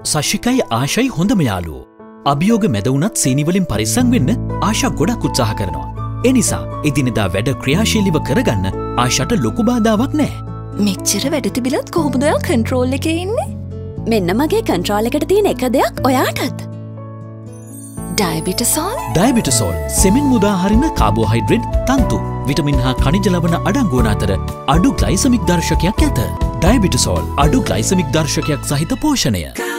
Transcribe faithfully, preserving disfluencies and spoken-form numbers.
සශිකයි ආශයි හොඳම යාළුවෝ. අභියෝග මැද වුණත් සීනිවලින් පරිස්සම් වෙන්න ආශා ගොඩක් උත්සාහ කරනවා. ඒ නිසා එදිනෙදා වැඩ ක්‍රියාශීලීව කරගන්න ආශාට ලොකු බාධාවක් නැහැ. මෙච්චර වැඩ තිබිලත් කොහොමද ඔයා කන්ට්‍රෝල් එකේ ඉන්නේ? මෙන්න මගේ කන්ට්‍රෝල් එකට තියෙන එක දෙයක් ඔයාටත්. ඩයබිටසෝල්? ඩයබිටසෝල් සෙමෙන් මුදා හරින කාබෝහයිඩ්‍රේට්, තන්තු, විටමින් හා ඛනිජ ලවණ අඩංගු වන අතර අඩු ග්ලයිසමික් දර්ශකයක් ඇත. ඩයබිටසෝල් අඩු ග්ලයිසමික් දර්ශකයක් සහිත පෝෂණය.